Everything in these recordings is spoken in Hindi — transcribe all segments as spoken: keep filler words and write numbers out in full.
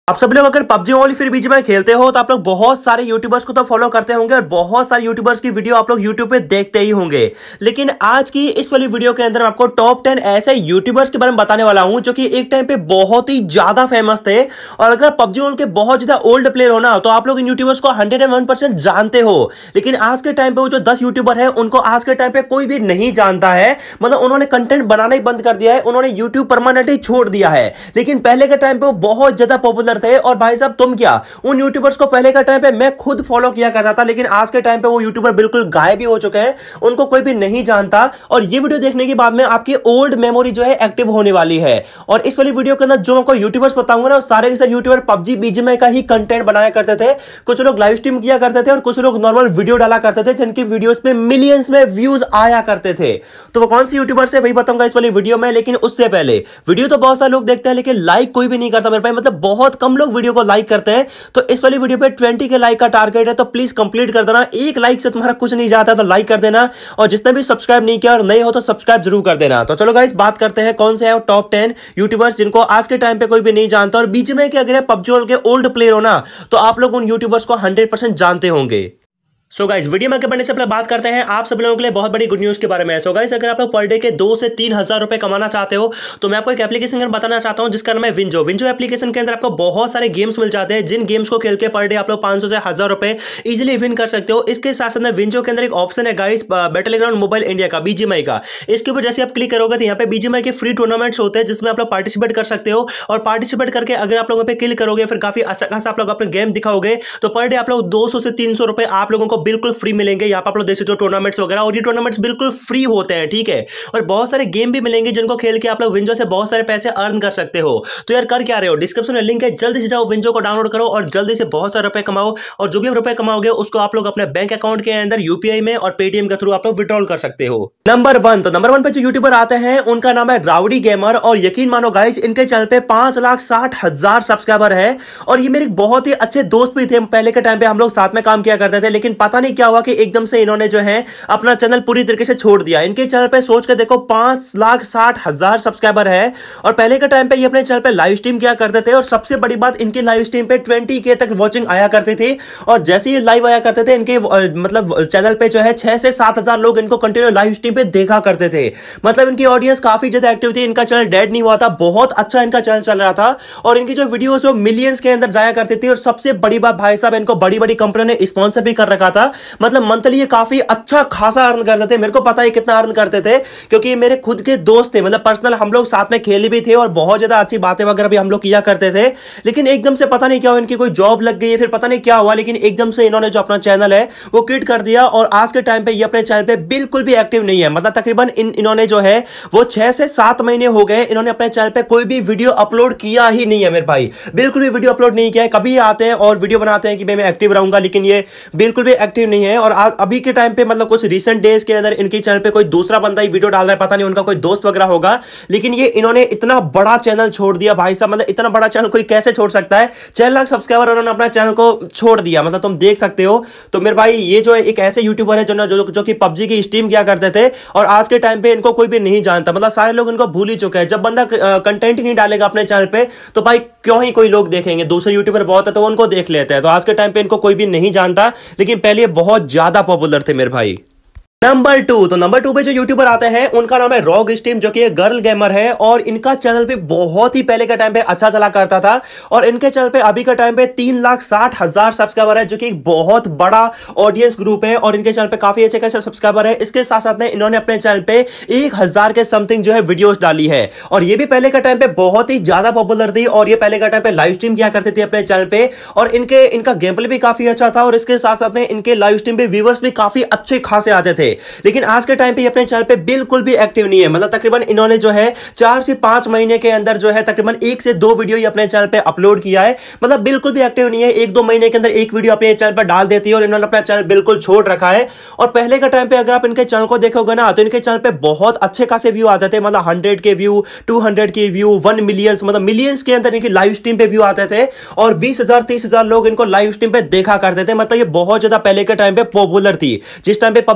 आप सब लोग अगर पबजी ओनली फ्री बीजीएमआई खेलते हो तो आप लोग बहुत सारे यूट्यूबर्स को तो फॉलो करते होंगे और बहुत सारे यूट्यूबर्स की वीडियो आप लोग यूट्यूब पे देखते ही होंगे। लेकिन आज की इस वाली वीडियो के अंदर मैं आपको टॉप टेन ऐसे यूट्यूबर्स के बारे में बताने वाला हूं जो कि एक टाइम पे बहुत ही ज्यादा फेमस थे। और अगर पबजी ओनली के बहुत ज्यादा ओल्ड प्लेयर हो ना तो आप लोग इन यूट्यूबर्स को हंड्रेड एंड वन परसेंट जानते हो। लेकिन आज के टाइम पे वो जो दस यूट्यूबर है उनको आज के टाइम पे कोई भी नहीं जानता है। मतलब उन्होंने कंटेंट बनाना ही बंद कर दिया है, उन्होंने यूट्यूब परमानेंटली छोड़ दिया है। लेकिन पहले के टाइम पे वो बहुत ज्यादा पॉपुलर थे। और भाई साहब तुम क्या, उन यूट्यूबर्स को पहले का टाइम पे मैं खुद फॉलो किया करता था, लेकिन आज के टाइम पे वो यूट्यूबर बिल्कुल गायब ही हो चुके हैं, उनको कोई भी नहीं जानता। और ये वीडियो देखने के बाद में आपकी ओल्ड मेमोरी जो है एक्टिव होने वाली है। और इस वाली वीडियो के अंदर जो आपको यूट्यूबर्स बताऊंगा ना, सारे के सारे यूट्यूबर पबजी बीजीएमआई का ही कंटेंट बनाया करते थे। कुछ लोग लाइव स्ट्रीम किया करते थे और कुछ लोग नॉर्मल वीडियो डाला करते थे जिनकी वीडियोस पे मिलियंस में व्यूज आया करते थे। तो वो कौन सी यूट्यूबर्स है वही बताऊंगा इस वाली वीडियो में। लेकिन उससे पहले वीडियो तो बहुत सारे लोग देखते हैं लेकिन लाइक कोई भी नहीं करता मेरे भाई, मतलब बहुत कम लोग वीडियो को लाइक करते हैं। तो इस वाली वीडियो पे ट्वेंटी के लाइक का टारगेट है, तो प्लीज कंप्लीट कर देना। एक लाइक से तुम्हारा कुछ नहीं जाता तो लाइक कर देना। और जिसने भी सब्सक्राइब नहीं किया और नए हो तो सब्सक्राइब जरूर कर देना। तो चलो गाइस बात करते हैं कौन से है टॉप टेन यूट्यूबर्स जिनको आज के टाइम पे कोई भी नहीं जानता। और बीजीएमआई के अगर पबजी के ओल्ड प्लेयर हो ना तो आप लोग उन यूट्यूबर्स को हंड्रेड परसेंट जानते होंगे। सो गाइस वीडियो में आगे बढ़ने से पहले बात करते हैं आप सब लोगों के लिए बहुत बड़ी गुड न्यूज़ के बारे में। सो गाइस अगर आप लोग पर डे के दो से तीन हजार रुपए कमाना चाहते हो तो मैं आपको एक एप्लीकेशन बताना चाहता हूं जिसका नाम है विंजो। विंजो एप्लीकेशन के अंदर आपको बहुत सारे गेम्स मिल जाते हैं जिन गेम्स को खेल के पर डे आप लोग पांच सौ से हजार रुपए इजिली विन कर सकते हो। इसके साथ साथ विंजो के अंदर एक ऑप्शन है गाइस बैटलग्राउंड मोबाइल इंडिया का, बीजीएमआई का। इसके ऊपर जैसे आप क्लिक करोगे तो यहाँ पे बीजीएमआई के फ्री टूर्नामेंट्स होते हैं जिसमें आप लोग पार्टिसिपेट कर सकते हो। और पार्टिसिपेट करके अगर आप लोगों पे क्लिक करोगे फिर काफी अच्छा खासा आप लोग अपने गेम दिखाओगे तो पर डे आप लोग दो सौ से तीन सौ रुपए आप लोगों को बिल्कुल फ्री मिलेंगे। यहाँ पर आप लोग देख सकते हो टूर्नामेंट्स वगैरह, और ये टूर्नामेंट्स बिल्कुल फ्री होते हैं, ठीक है। और बहुत सारे गेम भी मिलेंगे जिनको खेल के आप लोग विंजो से बहुत सारे पैसे अर्न कर सकते हो। तो यार कर क्या रहे हो, डिस्क्रिप्शन में लिंक है, जल्दी से जाओ विंजो को डाउनलोड करो और जल्दी से बहुत सारे रुपए कमाओ। और जो भी आप रुपए कमाओगे उसको आप लोग अपने बैंक अकाउंट के अंदर यूपीआई में और पेटीएम के थ्रू आप लोग विड्रॉल कर सकते हो। नंबर वन, तो नंबर वन पे जो यूट्यूबर आते हैं उनका नाम है राउडी गेमर। और यकीन मानो गाइस इनके चैनल पे पांच लाख साठ हजार सब्सक्राइबर है। और ये मेरे बहुत ही अच्छे दोस्त भी थे, पहले के टाइम पे हम लोग साथ में काम किया करते थे। लेकिन पता नहीं क्या हुआ कि एकदम से इन्होंने जो है अपना चैनल पूरी तरीके से छोड़ दिया। इनके चैनल पे सोच के देखो पांच लाख साठ हजार सब्सक्राइबर है। और पहले के टाइम पे ये अपने चैनल पे लाइव स्ट्रीम किया करते थे। और सबसे बड़ी बात इनके लाइव स्ट्रीम पे ट्वेंटी के तक वॉचिंग आया करती थी। और जैसे ये लाइव आया करते थे इनके मतलब चैनल पे जो है छह से सात हजार लोग इनको कंटिन्यू लाइव स्ट्रीम पे देखा करते थे। मतलब इनकी ऑडियंस काफी ज्यादा एक्टिव थी, इनका चैनल डेड नहीं हुआ था, बहुत अच्छा इनका चैनल चल रहा था। और इनकी जो वीडियोस वो मिलियंस के अंदर जाया करती थी। और सबसे बड़ी बात भाई साहब इनको बड़ी बड़ी कंपनी ने स्पॉन्सर भी कर रखा था। मतलब मंथली ये काफी अच्छा खासा अर्न करते थे। मेरे को पता है कितना अर्न करते थे क्योंकि मेरे खुद के दोस्त थे, मतलब पर्सनल हम लोग साथ में खेले भी थे और बहुत ज्यादा अच्छी बातें वगैरह भी हम लोग किया करते थे। लेकिन एकदम से पता नहीं क्या हुआ, इनकी कोई जॉब लग गई है, फिर पता नहीं क्या हुआ, लेकिन एकदम से इन्होंने जो अपना चैनल है वो क्विट कर दिया। और आज के टाइम पे ये अपने चैनल पे बिल्कुल भी एक्टिव नहीं है। मतलब तकरीबन इन इन्होंने जो है वो छह से सात महीने हो गए इन्होंने अपने चैनल पे कोई भी वीडियो अपलोड किया ही नहीं है मेरे भाई, बिल्कुल भी वीडियो अपलोड नहीं किया है। कभी आते हैं और वीडियो बनाते हैं कि मैं एक्टिव रहूंगा, लेकिन ये बिल्कुल भी एक्टिव नहीं है। और अभी के टाइम पे मतलब कुछ रिसेंट डेज के अंदर इनके चैनल पे कोई दूसरा बंदा ही वीडियो डाल रहा है, पता नहीं उनका कोई दोस्त वगैरह होगा। लेकिन ये इन्होंने इतना बड़ा चैनल छोड़ दिया भाई साहब, मतलब इतना बड़ा चैनल कोई कैसे छोड़ सकता है। छह लाख सब्सक्राइबर उन्होंने अपना चैनल को छोड़ दिया, मतलब तुम देख सकते हो। तो मेरे भाई ये जो है एक ऐसे यूट्यूबर है जो जो, जो कि पबजी की स्ट्रीम किया करते थे और आज के टाइम पे इनको कोई भी नहीं जानता, मतलब सारे लोग इनको भूल ही चुके हैं। जब बंदा कंटेंट ही नहीं डालेगा अपने चैनल पे तो भाई क्यों ही कोई लोग देखेंगे, दूसरे यूट्यूबर बहुत है तो उनको देख लेते हैं। तो आज के टाइम पे इनको कोई भी नहीं जानता, लेकिन पहले बहुत ज्यादा पॉपुलर थे मेरे भाई। नंबर टू, तो नंबर टू पे जो यूट्यूबर आते हैं उनका नाम है रॉग स्ट्रीम, जो कि एक गर्ल गेमर है। और इनका चैनल पे बहुत ही पहले के टाइम पे अच्छा चला करता था। और इनके चैनल पे अभी के टाइम पे तीन लाख साठ हजार सब्सक्राइबर है, जो कि एक बहुत बड़ा ऑडियंस ग्रुप है। और इनके चैनल पे काफी अच्छे खासे सब्सक्राइबर है। इसके साथ साथ में इन्होंने अपने चैनल पे एक हजार के समथिंग जो है वीडियोस डाली है। और ये भी पहले के टाइम पे बहुत ही ज्यादा पॉपुलर थी। और ये पहले के टाइम पे लाइव स्ट्रीम किया करते थे अपने चैनल पे। और इनके इनका गेम प्ले भी काफी अच्छा था। और इसके साथ साथ में इनके लाइव स्ट्रीम पे व्यूअर्स भी काफी अच्छे खासे आते थे। लेकिन आज के टाइम पे अपने चैनल पे बिल्कुल भी एक्टिव नहीं है। मतलब तकरीबन इन्होंने जो है चार से पांच महीने के अंदर जो है तकरीबन एक से दो वीडियो ही अपने चैनल पे अपलोड किया है। मतलब बिल्कुल भी एक्टिव नहीं है। एक दो महीने के अंदर एक वीडियो अपने चैनल पर डाल देती है और इन्होंने अपना चैनल बिल्कुल छोड़ रखा है। और पहले का टाइम पे अगर आप इनके चैनल को देखोगे ना तो इनके चैनल पे बहुत अच्छे खासे व्यू आते थे। मतलब हंड्रेड के व्यू, टू हंड्रेड के व्यू, वन मिलियन, मतलब मिलियंस के अंदर इनकी लाइव स्ट्रीम पे व्यू आते थे। और बीस हजार तीस हजार लोग इनको लाइव स्ट्रीम पे देखा करते थे। मतलब ये बहुत ज्यादा पहले के टाइम पे पॉपुलर थी, जिस टाइम पे पबजी का बहुत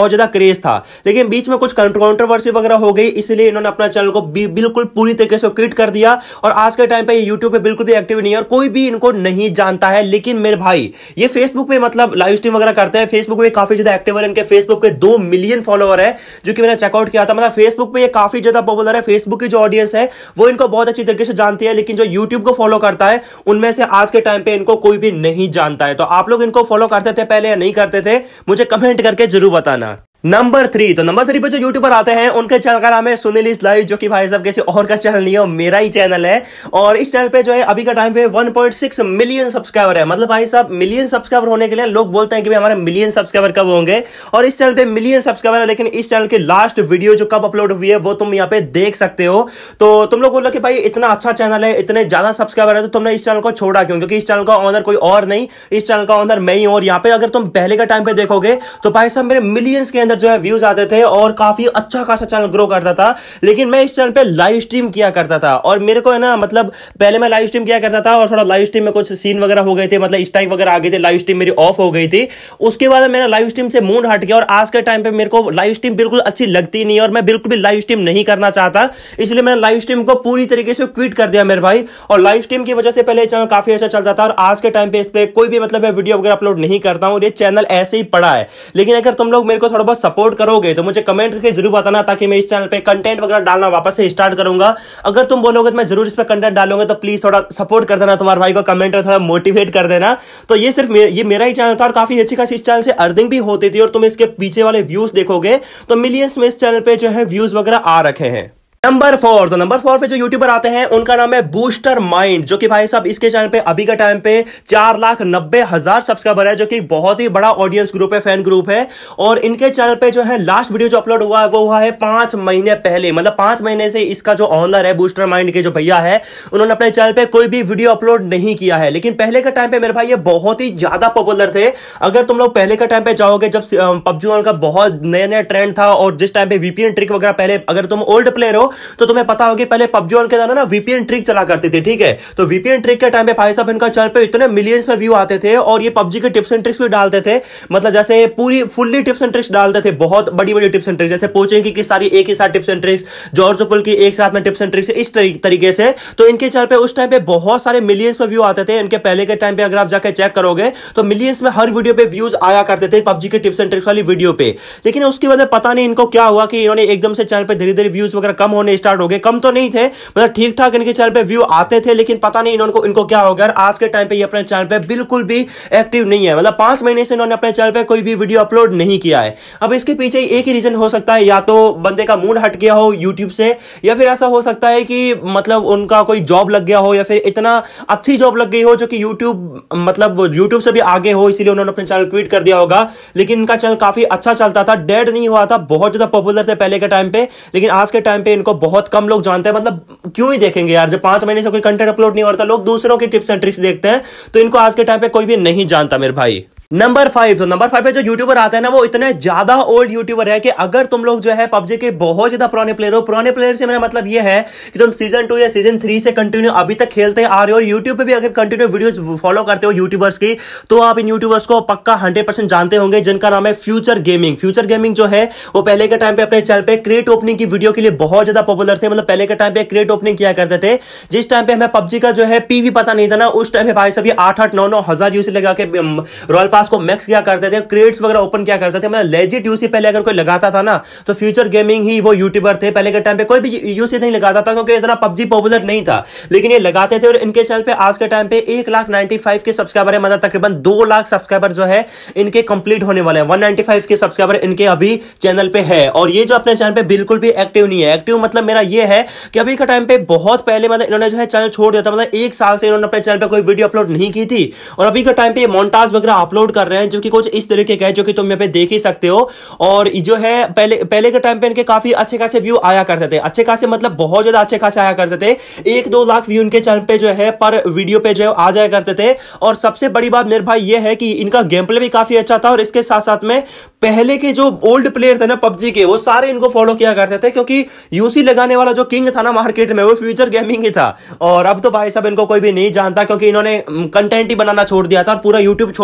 बहुत ज्यादा क्रेज था, लेकिन बीच में कुछ कंट्रोवर्सी वगैरह हो गई, इसलिए इन्होंने अपना चैनल को बिल्कुल पूरी तरीके से क्विट कर दिया और आज के टाइम पे यूट्यूब पे बिल्कुल भी एक्टिव नहीं है और कोई भी इनको नहीं जानता है। लेकिन मेरे भाई ये फेसबुक पे मतलब लाइव स्ट्रीम वगैरह करते हैं, फेसबुक पे काफी ज्यादा एक्टिव है, इनके फेसबुक पे दो मिलियन फॉलोअर है जो कि मैंने चेकआउट किया था। मतलब फेसबुक पे ये काफी ज्यादा पॉपुलर है, फेसबुक की जो ऑडियंस है वो इनको बहुत अच्छी तरीके से जानती है, लेकिन जो यूट्यूब को फॉलो करता है उनमें से आज के टाइम पे इनको कोई भी नहीं जानता है। तो आप लोग इनको फॉलो करते थे पहले या नहीं करते थे, मुझे कमेंट करके जरूर बताना। नंबर थ्री, तो नंबर थ्री पे जो यूट्यूबर आते हैं उनके चैनल का नाम है सुनील इज लाइव, जो कि भाई साहब किसी और का चैनल नहीं है, मेरा ही चैनल है। और इस चैनल पे जो है अभी का टाइम पे one point six million subscriber है। मतलब भाई साहब मिलियन सब्सक्राइबर होने के लिए लोग बोलते हैं कि भाई हमारे मिलियन सब्सक्राइबर कब होंगे, और इस चैनल पे मिलियन सब्सक्राइबर है, लेकिन इस चैनल की लास्ट वीडियो जो कब अपलोड हुई है वो तुम यहाँ पे देख सकते हो। तो तुम लोग बोलो कि भाई इतना अच्छा चैनल है, इतने ज्यादा सब्सक्राइबर है, तो तुमने इस चैनल को छोड़ा क्यों? क्योंकि इस चैनल का ऑनर कोई और नहीं, इस चैनल का ऑनर मैं ही हूं। और यहाँ पे अगर तुम पहले का टाइम पे देखोगे तो भाई साहब मेरे मिलियंस के अंदर जो है व्यूज आते थे और काफी अच्छा खासा चैनल ग्रो करता था। लेकिन मैं इस चैनल पे लाइव स्ट्रीम किया करता था और मेरे को है ना, मतलब पहले मैं लाइव स्ट्रीम किया करता था और थोड़ा लाइव स्ट्रीम में कुछ सीन वगैरह हो गए थे, मतलब स्ट्राइक वगैरह आ गए थे, लाइव स्ट्रीम मेरी ऑफ हो गई थी। उसके बाद मेरा लाइव स्ट्रीम से मूड हट गया और आज के टाइम पे मेरे को लाइव स्ट्रीम बिल्कुल अच्छी लगती नहीं और मैं बिल्कुल भी लाइव स्ट्रीम नहीं करना चाहता, इसलिए मैंने लाइव स्ट्रीम को पूरी तरीके से क्विट कर दिया मेरे भाई। और लाइव स्ट्रीम की वजह से पहले चैनल काफी अच्छा चलता था और आज के टाइम पे इस पे कोई भी मतलब वीडियो वगैरह अपलोड नहीं करता हूं, ये चैनल ऐसे ही पड़ा है। लेकिन अगर तुम लोग मेरे को थोड़ा बहुत सपोर्ट करोगे तो मुझे कमेंट करके जरूर बताना, ताकि मैं इस चैनल पे कंटेंट वगैरह डालना वापस से स्टार्ट करूंगा। अगर तुम बोलोगे तो मैं जरूर इस पे कंटेंट डालूंगा, तो प्लीज थोड़ा सपोर्ट कर देना, तुम्हारे भाई को कमेंट में थोड़ा मोटिवेट कर देना। तो ये सिर्फ ये मेरा ही चैनल था और काफी अच्छी खासी इस चैनल से अर्निंग भी होती थी, और तुम इसके पीछे वाले व्यूज देखोगे तो मिलियंस में इस चैनल पे जो है व्यूज वगैरह आ रखे हैं। नंबर फोर, तो नंबर फोर पे जो यूट्यूबर आते हैं उनका नाम है बूस्टर माइंड, जो कि भाई साहब इसके चैनल पे अभी का टाइम पे चार लाख नब्बे हजार सब्सक्राइबर है, जो कि बहुत ही बड़ा ऑडियंस ग्रुप है, फैन ग्रुप है। और इनके चैनल पे जो है लास्ट वीडियो जो अपलोड हुआ है वो हुआ है पांच महीने पहले। मतलब पांच महीने से इसका जो ऑनर है बूस्टर माइंड के जो भैया है, उन्होंने अपने चैनल पे कोई भी वीडियो अपलोड नहीं किया है। लेकिन पहले के टाइम पे मेरे भाई ये बहुत ही ज्यादा पॉपुलर थे। अगर तुम लोग पहले के टाइम पे जाओगे जब पबजी मोबाइल का बहुत नया नया ट्रेंड था और जिस टाइम पे वीपीएन ट्रिक वगैरह, पहले अगर तुम ओल्ड प्लेयर हो तो तुम्हें पता होगी पहले पबजी के अंदर ना वीपीएन ट्रिक चला करती थी, ठीक है। तो वीपीएन ट्रिक के टाइम पे भाई साहब इनका चैनल पे इतने मिलियंस में व्यू आते थे और ये पबजी के टिप्स एंड ट्रिक्स भी डालते थे। मतलब जैसे पूरी फुल्ली टिप्स एंड ट्रिक्स डालते थे, बहुत बड़ी बड़ी टिप्स एंड ट्रिक्स, जैसे पोचिंग की सारी एक ही साथ टिप्स एंड ट्रिक्स, जॉर्ज पुल की एक साथ में टिप्स एंड ट्रिक्स, इस तरीके से। तो इनके चैनल पे उस टाइम पे बहुत सारे मिलियंस में व्यू आते थे। इनके पहले के टाइम पे अगर आप जाकर चेक करोगे तो मिलियंस में हर वीडियो पे व्यूज आया करते थे पबजी के टिप्स एंड ट्रिक्स वाली वीडियो पे। लेकिन उसके बाद पता नहीं इनको क्या हुआ कि इन्होंने एकदम से चैनल पे धीरे धीरे व्यूज वगैरह कम होने स्टार्ट हो गए। कम तो नहीं थे, मतलब ठीक ठाक इनके चैनल पे व्यू आते थे, लेकिन पता नहीं इनको इनको क्या हो गया। आज के टाइम पे ये अपने चैनल पे बिल्कुल भी एक्टिव नहीं है। मतलब पांच महीने से इन्होंने अपने चैनल पे कोई भी वीडियो अपलोड नहीं किया है। अब इसके पीछे एक ही रीजन हो सकता है, या तो बंदे का मूड हट गया हो यूट्यूब से, या फिर ऐसा हो सकता है कि मतलब उनका कोई जॉब लग गया हो, या फिर इतना अच्छी जॉब लग गई हो जो कि यूट्यूब मतलब यूट्यूब से भी आगे हो, इसीलिए उन्होंने अपने चैनल क्विट कर दिया होगा। लेकिन इनका चैनल काफी अच्छा चलता था, डेड नहीं हुआ था, बहुत ज्यादा पॉपुलर थे पहले के टाइम पे। लेकिन आज के टाइम पे इनको बहुत कम लोग जानते हैं। मतलब क्यों ही देखेंगे यार, जब पांच महीने से कोई कंटेंट अपलोड नहीं हो रहा था, लोग दूसरों की टिप्स एंड ट्रिक्स देखते हैं, तो इनको आज के टाइम पे कोई भी नहीं जानता मेरे भाई। नंबर फाइव, तो नंबर फाइव पे जो यूट्यूबर आते हैं ना वो इतने ज्यादा ओल्ड यूट्यूबर है कि अगर तुम लोग जो है पबजी के बहुत ज्यादा पुराने प्लेयर हो, पुराने प्लेयर से मेरा मतलब ये है कि तुम सीजन टू या सीजन थ्री से कंटिन्यू अभी तक खेलते आ रहे हो, और यूट्यूब पे भी अगर कंटिन्यू वीडियोस फॉलो करते हो यूट्यूबर्स की, तो आप इन यूट्यूबर्स को पक्का हंड्रेड परसेंट जानते होंगे, जिनका नाम है फ्यूचर गेमिंग। फ्यूचर गेमिंग जो है वो पहले के टाइम पे अपने चैनल पे क्रेट ओपनिंग की वीडियो के लिए बहुत ज्यादा पॉपुलर थे। मतलब पहले के टाइम पे क्रेट ओपनिंग किया करते थे, जिस टाइम पे हमें पबजी का जो है पीवी पता नहीं था ना, उस टाइम पे भाई सभी आठ आठ नौ नौ हजार यूसी लगा के रॉयल पास को मैक्स किया करते थे, क्रेट्स वगैरह ओपन क्या करते थे। मतलब लेजिट यूसी पहले अगर कोई लगाता था ना तो फ्यूचर गेमिंग ही वो यूट्यूबर थे। पहले के टाइम पे कोई भी यूसी नहीं लगाता था क्योंकि इतना पबजी पॉपुलर नहीं था, लेकिन ये लगाते थे। और इनके चैनल पे आज के टाइम पे एक लाख नाइन्टी फाइव के सब्सक्राइबर है, मतलब तकरीबन दो लाख सब्सक्राइबर जो है इनके कंप्लीट होने वाले हैं। वन नाइन्टी फाइव के सब्सक्राइबर इनके अभी चैनल पे है, और ये जो अपने चैनल पे बिल्कुल भी एक्टिव नहीं है। एक्टिव मतलब मेरा ये है कि अभी का टाइम पे बहुत पहले मतलब इन्होंने जो है चैनल छोड़ दिया था, मतलब एक साल से इन्होंने अपने चैनल पे कोई वीडियो अपलोड नहीं की थी, और अभी का टाइम पे मोन्टाज वगैरह अपलोड कर रहे हैं जो कि कुछ इस तरीके का है, जो कि तुम यहाँ पे देख ही सकते हो। और जो है पहले पहले के टाइम पे इनके काफी अच्छे खासे व्यू आया करते थे, अच्छे खासे मतलब बहुत ज्यादा अच्छे खासे आया करते थे। एक दो लाख व्यू इनके चैनल पे जो है पर वीडियो पे जो है आ जाया करते थे। और सबसे बड़ी बात मेरे भाई ये है कि इनका गेम प्ले भी काफी अच्छा था, और इसके साथ साथ में पहले के जो ओल्ड प्लेयर थे ना पबजी के, वो सारे इनको फॉलो किया करते थे, क्योंकि यूसी लगाने वाला जो किंग था ना मार्केट में, वो फ्यूचर गेमिंग ही था। और अब तो भाई साहब इनको कोई भी नहीं जानता, क्योंकि इन्होंने कंटेंट ही बनाना छोड़ दिया था और पूरा यूट्यूब छोड़ ही दिया था।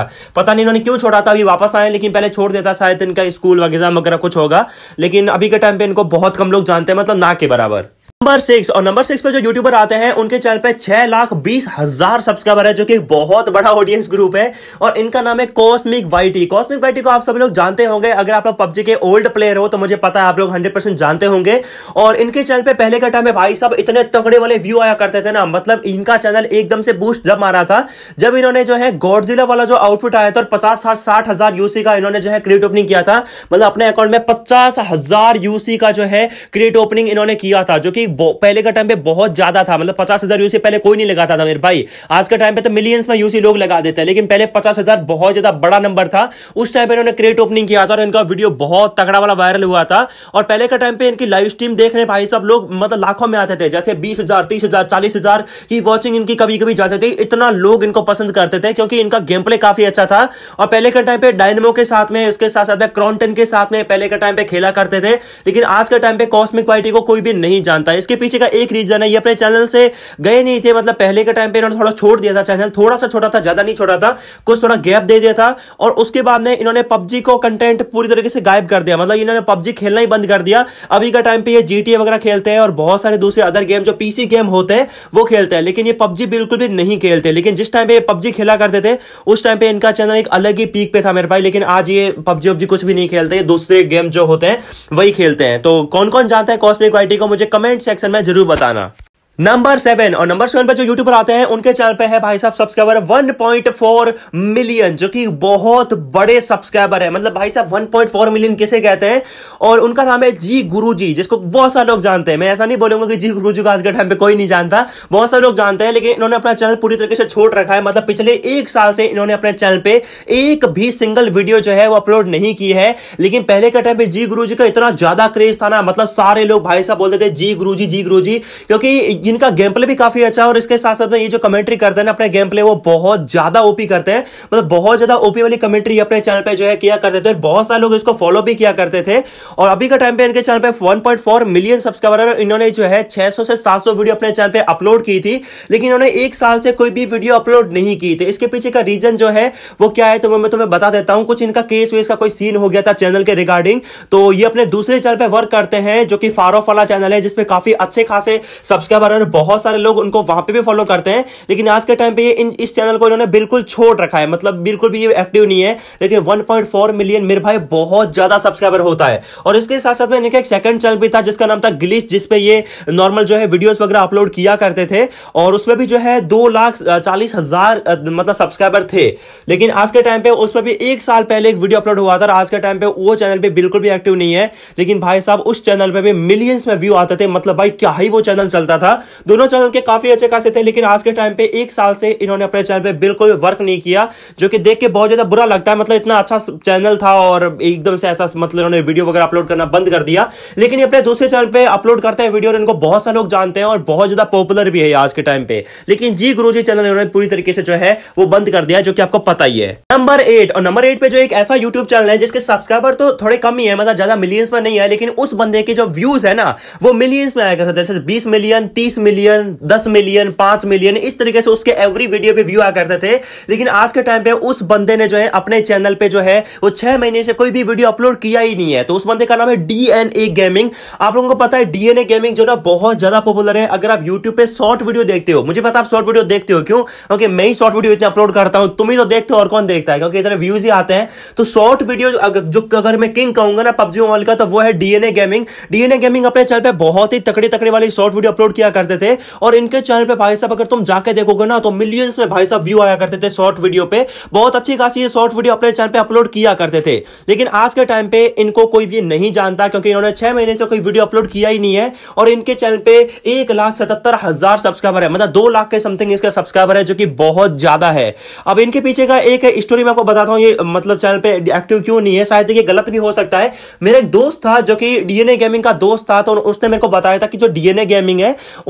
था, पता नहीं इन्होंने क्यों छोड़ा था, अभी वापस आए, लेकिन पहले छोड़ देता, शायद इनका स्कूल वगैरह वगैरह कुछ होगा, लेकिन अभी के टाइम पे इनको बहुत कम लोग जानते हैं, मतलब ना के बराबर। नंबर सिक्स, और नंबर सिक्स पे जो यूट्यूबर आते हैं उनके चैनल पे छह लाख बीस हजार सब्सक्राइबर है, जो कि बहुत बड़ा ऑडियंस ग्रुप है, और इनका नाम है कॉस्मिक वाईटी। कॉस्मिक वाईटी को आप सभी लोग जानते होंगे, अगर आप लोग पबजी के ओल्ड प्लेयर हो तो मुझे पता है आप लोग हंड्रेड परसेंट जानते होंगे। और इनके चैनल पे पहले का टाइम में भाई साहब इतने तगड़े वाले व्यू आया करते थे ना, मतलब इनका चैनल एकदम से बूस्ट जब मारा था जब इन्होंने जो है गॉडजिला वाला जो आउटफिट आया था, और पचास साठ हजार यूसी का इन्होंने जो है क्रिएट ओपनिंग किया था, मतलब अपने अकाउंट में पचास हजार यूसी का जो है क्रिएट ओपनिंग इन्होंने किया था, जो कि पहले का टाइम बहुत ज्यादा था। मतलब पचास हजार यूसी पहले कोई नहीं लगाता था मेरे भाई, आज के टाइम पे तो मिलियंस में यूसी लोग लगा देते हैं, लेकिन पहले पचास हजार बहुत ज्यादा बड़ा नंबर था। उस टाइम पे इन्होंने क्रिएट ओपनिंग किया था और इनका वीडियो बहुत तगड़ा वाला वायरल हुआ था। और पहले के टाइम पे इनकी लाइव स्ट्रीम देखने भाई सब लोग मतलब लाखों में आते थे, जैसे बीस हजार तीस हजार चालीस हजार की वॉचिंग इनकी कभी कभी जाते थे, इतना लोग इनको पसंद करते थे क्योंकि इनका गेम प्ले काफी अच्छा था। और पहले के टाइम पे डायनेमो के साथ में, उसके साथ साथ में क्रॉन्टन के साथ में पहले के टाइम पे खेला करते थे, लेकिन आज के टाइम पे कॉस्मिक वाईटी को कोई भी नहीं जानता। इसके पीछे का एक रीजन है, ये अपने चैनल से गए नहीं थे, मतलब पहले के टाइम पे इन्होंने थोड़ा छोड़ दिया था, चैनल थोड़ा सा छोटा था, ज्यादा नहीं छोटा था, कुछ थोड़ा गैप दे दिया था। और उसके बाद में इन्होंने पबजी को कंटेंट पूरी तरीके से गायब कर दिया, मतलब इन्होंने पबजी खेलना ही बंद कर दिया। अभी का टाइम पे ये जीटीए वगैरह खेलते हैं और बहुत सारे दूसरे अदर गेम जो पीसी गेम होते हैं वो खेलते हैं, लेकिन ये पबजी बिल्कुल भी नहीं खेलते। लेकिन जिस टाइम पे ये पबजी खेला करते थे उस टाइम पे इनका चैनल एक अलग ही पीक पे था मेरे भाई, लेकिन आज ये पबजी वबजी कुछ भी नहीं खेलते, ये दूसरे गेम जो होते हैं वही खेलते हैं। तो कौन कौन जानता है कॉस्मिक वाईटी को, मुझे कमेंट सेक्शन में जरूर बताना। नंबर सेवन, और नंबर सेवन पे जो यूट्यूबर आते हैं उनके चैनल पे है भाई साहब subscriber one point four million, जो कि बहुत बड़े सब्सक्राइबर है। मतलब भाई साहब वन पॉइंट फोर मिलियन किसे कहते हैं, और उनका नाम है जी गुरुजी, जिसको बहुत सारे लोग जानते हैं। मैं ऐसा नहीं बोलूंगा कि जी गुरुजी को आज के टाइम पे कोई नहीं जानता, बहुत सारे लोग जानते हैं, लेकिन इन्होंने अपना चैनल पूरी तरीके से छोड़ रखा है। मतलब पिछले एक साल से इन्होंने अपने चैनल पे एक भी सिंगल वीडियो जो है वो अपलोड नहीं की है। लेकिन पहले के टाइम पे जी गुरुजी का इतना ज्यादा क्रेज था ना, मतलब सारे लोग भाई साहब बोलते थे जी गुरुजी जी गुरुजी, क्योंकि इनका गेम प्ले भी काफी अच्छा है। और इसके साथ साथ में ये जो कमेंट्री करते हैं ना अपने गेम प्ले, वो बहुत ज्यादा ओपी करते हैं, मतलब बहुत ज्यादा ओपी वाली कमेंट्री अपने चैनल पे जो है किया करते थे। बहुत सारे लोग इसको फॉलो भी किया करते थे। और अभी का टाइम पे इनके चैनल पे one point four million subscriber है। इन्होंने जो है छह सौ से सात सौ वीडियो अपने चैनल पे अपलोड की थी, लेकिन इन्होंने एक साल से कोई भी वीडियो अपलोड नहीं की थी। इसके पीछे का रीजन जो है वो क्या है तो मैं तुम्हें बता देता हूं। कुछ इनका केस वेस का कोई सीन हो गया था चैनल के रिगार्डिंग, तो ये अपने दूसरे चैनल पे वर्क करते हैं जो कि फार ऑफ वाला चैनल है, जिसपे काफी अच्छे खासे सब्सक्राइबर है, बहुत सारे लोग उनको वहां पे भी फॉलो करते हैं। लेकिन आज के टाइम पे ये इन इस चैनल को इन्होंने बिल्कुल छोड़ रखा है, मतलब बिल्कुल भी ये एक्टिव नहीं है। लेकिन वन पॉइंट फोर मिलियन मेरे भाई बहुत ज्यादा सब्सक्राइबर होता है। और इसके साथ साथ में इनका एक सेकंड चैनल भी था जिसका नाम था ग्लिच, जिसपे ये नॉर्मल जो है वीडियोस वगैरह अपलोड किया करते थे, और उसमें भी जो है दो लाख चालीस हजार मतलब सब्सक्राइबर थे। लेकिन आज के टाइम पे उसमें भी एक साल पहले एक वीडियो अपलोड हुआ था, आज के टाइम पे वो चैनल पे बिल्कुल भी एक्टिव नहीं है। लेकिन भाई साहब उस चैनल पे भी मिलियंस में व्यू आते थे, मतलब भाई क्या ही वो चैनल चलता था। दोनों चैनल के काफी अच्छे खासे थे, लेकिन आज के टाइम पे एक साल से इन्होंने अपने चैनल पे बिल्कुल वर्क नहीं किया, जो कि देख के बहुत ज्यादा बुरा लगता है। मतलब इतना अच्छा चैनल था और एकदम से ऐसा मतलब इन्होंने वीडियो वगैरह अपलोड करना बंद कर दिया। लेकिन ये अपने दूसरे चैनल पे अपलोड करते हैं वीडियो और इनको बहुत सारे लोग जानते हैं और बहुत ज्यादा पॉपुलर भी है आज के टाइम पे। लेकिन जी गुरुजी चैनल इन्होंने पूरी तरीके से जो है वो बंद कर दिया, जो कि आपको पता ही है। नंबर एट, और नंबर एट पे जो एक ऐसा यूट्यूब चैनल है जिसके सब्सक्राइबर तो थोड़े कम ही है, मतलब ज्यादा मिलियंस में नहीं है, लेकिन उस बंदे के जो व्यूज है ना वो मिलियंस में आएगा, जैसे बीस मिलियन तीस मिलियन दस मिलियन पांच मिलियन, इस तरीके से उसके एवरी वीडियो पे व्यू आ करते थे। लेकिन आज के टाइम पे उस बंदे ने जो है अपने चैनल पे जो है वो छह महीने से कोई भी वीडियो अपलोड किया ही नहीं है। तो उस बंदे का नाम है डीएनए गेमिंग। आप लोगों को पता है डीएनए गेमिंग जो ना बहुत ज्यादा पॉपुलर है। अगर आप यूट्यूब पे शॉर्ट वीडियो देखते हो, मुझे पता आप शॉर्ट वीडियो देखते हो, क्यों? क्योंकि मैं ही शॉर्ट वीडियो इतने अपलोड करता हूं, तुम ही तो देखते हो और कौन देखता है, क्योंकि इतने व्यूज ही आते हैं। तो शॉर्ट वीडियो जो अगर मैं किंग कहूंगा ना पबजी मोबाइल का, तो वो है डीएनए गेमिंग। डीएनए गेमिंग अपने चैनल पे बहुत ही तकड़ी तकड़ी वाली शॉर्ट वीडियो अपलोड किया करते थे, और इनके चैनल पे भाई साहब अगर तुम जाके देखोगे ना तो मिलियंस में भाई साहब व्यू आया करते थे शॉर्ट वीडियो पे। बहुत अच्छी खासी ये शॉर्ट वीडियो अपने चैनल पे अपलोड किया करते थे। लेकिन आज के टाइम पे इनको कोई भी नहीं जानता, क्योंकि इन्होंने छह महीने से कोई वीडियो अपलोड किया ही नहीं है। और इनके चैनल पे एक लाख सतहत्तर हजार सब्सक्राइबर है, मतलब दो लाख के समथिंग इसका सब्सक्राइबर है, जो कि बहुत ज्यादा है। अब इनके पीछे का एक स्टोरी मैं आपको बताता हूं, ये मतलब चैनल पे एक्टिव क्यों नहीं है, शायद ये गलत भी हो सकता है। मेरा एक दोस्त था जो कि डीएनए गेमिंग का दोस्त था, तो उसने मेरे को बताया था कि जो डीएनए गेमिंग है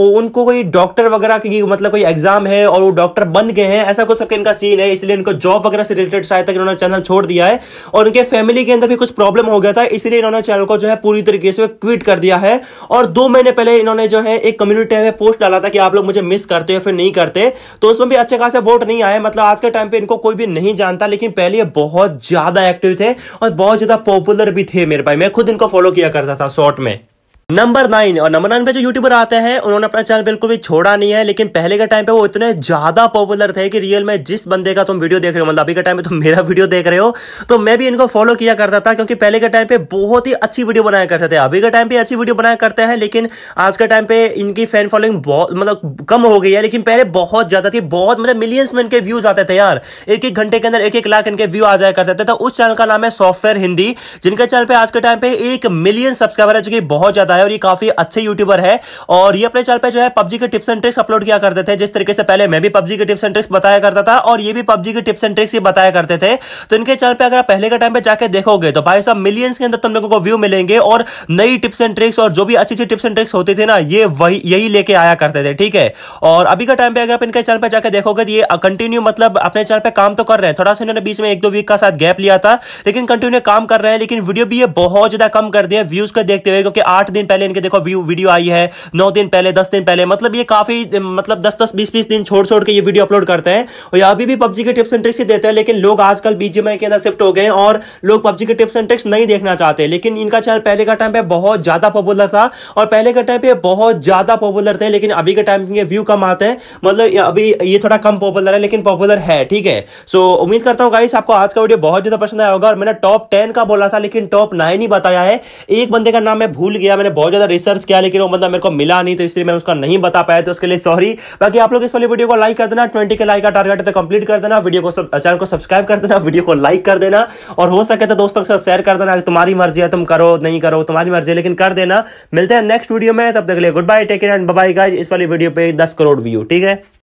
उनको कोई डॉक्टर वगैरह की मतलब कोई एग्जाम है और वो डॉक्टर बन गए हैं, ऐसा कुछ सबके इनका सीन है, इसलिए इनको जॉब वगैरह से रिलेटेड शायद तक इन्होंने चैनल छोड़ दिया है और उनके फैमिली के अंदर भी कुछ प्रॉब्लम हो गया था, इसलिए इन्होंने चैनल को जो है पूरी तरीके से क्विट कर दिया है। और दो महीने पहले इन्होंने जो है एक कम्युनिटी में पोस्ट डाला था कि आप लोग मुझे मिस करते हो फिर नहीं करते, तो उसमें भी अच्छे खासे वोट नहीं आए। मतलब आज के टाइम पे इनको कोई भी नहीं जानता, लेकिन पहले ये बहुत ज्यादा एक्टिव थे और बहुत ज्यादा पॉपुलर भी थे मेरे भाई, मैं खुद इनको फॉलो किया करता था शॉर्ट में। नंबर नाइन, और नंबर नाइन पे जो यूट्यूबर आते हैं उन्होंने अपना चैनल बिल्कुल भी छोड़ा नहीं है, लेकिन पहले के टाइम पे वो इतने ज्यादा पॉपुलर थे कि रियल में जिस बंदे का तुम वीडियो देख रहे हो, मतलब अभी के टाइम पे तुम मेरा वीडियो देख रहे हो, तो मैं भी इनको फॉलो किया करता था, क्योंकि पहले के टाइम पे बहुत ही अच्छी वीडियो बनाया करते थे। अभी के टाइम पे अच्छी वीडियो बनाया करते हैं, लेकिन आज के टाइम पे इनकी फैन फॉलोइंग बहुत मतलब कम हो गई है, लेकिन पहले बहुत ज्यादा थी, बहुत मतलब मिलियंस में इनके व्यूज आते थे यार, एक एक घंटे के अंदर एक एक लाख इनके व्यू आ जाया करते थे। तो उस चैनल का नाम है सॉफ्टवेयर हिंदी, जिनके चैनल पे आज के टाइम पे एक मिलियन सब्सक्राइबर है, जो कि बहुत ज्यादा है और ये काफी अच्छे यूट्यूबर है। और ये अपने चैनल पे जो है पबजी के टिप्स एंड ट्रिक्स अपलोड किया करते थे, जिस तरीके से पहले मैं भी पबजी के टिप्स एंड ट्रिक्स बताया करता था और ये भी पबजी के टिप्स एंड ट्रिक्स ही बताया करते थे। तो इनके चैनल पे अगर आप पहले के टाइम पे जाके देखोगे तो भाई साहब मिलियंस के अंदर तुम लोगों को व्यू मिलेंगे और नई टिप्स एंड ट्रिक्स और जो भी अच्छी अच्छी टिप्स एंड ट्रिक्स होती थी ना, ये वही यही लेके आया करते थे, ठीक है। और अभी के टाइम पे अगर आप इनके चैनल पे जाके देखोगे तो ये कंटिन्यू मतलब अपने चैनल पे काम तो कर रहे हैं, थोड़ा सा इन्होंने बीच में एक दो वीक का साथ गैप लिया था, लेकिन कंटिन्यू काम कर रहे हैं। लेकिन वीडियो भी ये बहुत ज्यादा कम कर दिया व्यूज को देखते हुए, क्योंकि आठ दिन पहले इनके देखो व्यू वीडियो आई है, नौ दिन पहले, दस दिन पहले, मतलब ये काफी मतलब दस दस बीस बीस दिन छोड़ छोड़ के ये वीडियो अपलोड करते हैं। और ये अभी भी पबजी के टिप्स एंड ट्रिक्स ही देते हैं, लेकिन लोग आजकल बीजीएमआई के अंदर शिफ्ट हो गए और लोग पबजी के टिप्स एंड ट्रिक्स नहीं देखना चाहते। लेकिन इनका चैनल पहले का टाइम पे बहुत ज्यादा पॉपुलर था और पहले के टाइम पे बहुत ज्यादा पॉपुलर थे, लेकिन अभी के टाइम पे व्यू कम आते हैं, मतलब अभी ये थोड़ा कम पॉपुलर है, लेकिन पॉपुलर है, ठीक है। सो उम्मीद करता हूं गाइस आपको आज का वीडियो बहुत ज्यादा पसंद आया होगा। और मैंने टॉप टेन का बोला था, लेकिन टॉप नाइन ही बताया है। एक बंदे का नाम मैं भूल गया, मैंने बहुत ज्यादा रिसर्च किया, लेकिन वो बंदा मेरे को मिला नहीं, तो इसलिए मैं उसका नहीं बता पाया, तो उसके लिए सॉरी। बाकी आप लोग इस वाली वीडियो को लाइक कर देना, ट्वेंटी के लाइक का टारगेट है तो कंप्लीट कर देना, वीडियो को सब चैनल को सब्सक्राइब कर देना, वीडियो को लाइक कर देना और हो सके तो दोस्तों के साथ शेयर कर देना। तुम्हारी मर्जी है, तुम करो नहीं करो तुम्हारी मर्जी है, लेकिन कर देना। मिलते हैं नेक्स्ट वीडियो में, तब तक के लिए good bye, take care and bye bye guys. इस वाली वीडियो पे दस करोड़ व्यू, ठीक है।